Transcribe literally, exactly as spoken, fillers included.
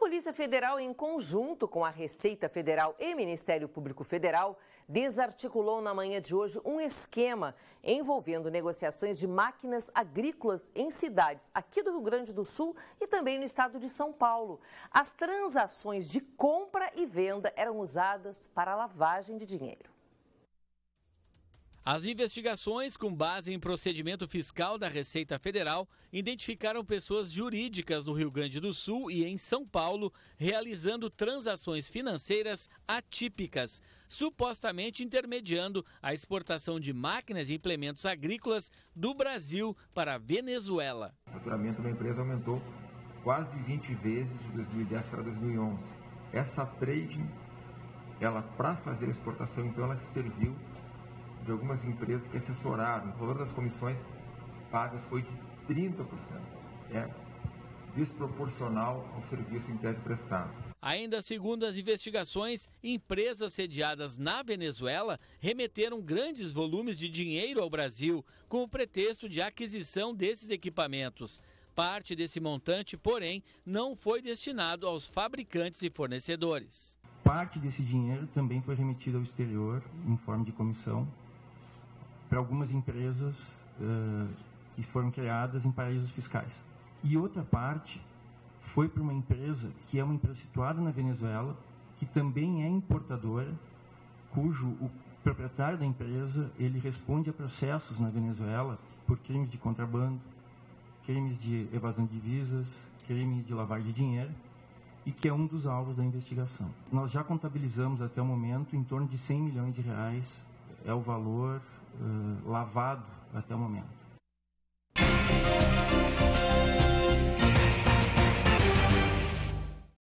Polícia Federal, em conjunto com a Receita Federal e Ministério Público Federal, desarticulou na manhã de hoje um esquema envolvendo negociações de máquinas agrícolas em cidades aqui do Rio Grande do Sul e também no estado de São Paulo. As transações de compra e venda eram usadas para lavagem de dinheiro. As investigações, com base em procedimento fiscal da Receita Federal, identificaram pessoas jurídicas no Rio Grande do Sul e em São Paulo realizando transações financeiras atípicas, supostamente intermediando a exportação de máquinas e implementos agrícolas do Brasil para a Venezuela. O faturamento da empresa aumentou quase vinte vezes de dois mil e dez para dois mil e onze. Essa trading, ela para fazer a exportação, então ela serviu de algumas empresas que assessoraram. O valor das comissões pagas foi de trinta por cento. É desproporcional ao serviço em tese prestado. Ainda segundo as investigações, empresas sediadas na Venezuela remeteram grandes volumes de dinheiro ao Brasil com o pretexto de aquisição desses equipamentos. Parte desse montante, porém, não foi destinado aos fabricantes e fornecedores. Parte desse dinheiro também foi remetido ao exterior em forma de comissão para algumas empresas uh, que foram criadas em paraísos fiscais. E outra parte foi para uma empresa que é uma empresa situada na Venezuela, que também é importadora, cujo o proprietário da empresa ele responde a processos na Venezuela por crimes de contrabando, crimes de evasão de divisas, crimes de lavagem de dinheiro, e que é um dos alvos da investigação. Nós já contabilizamos até o momento em torno de cem milhões de reais, é o valor uh, lavado até o momento.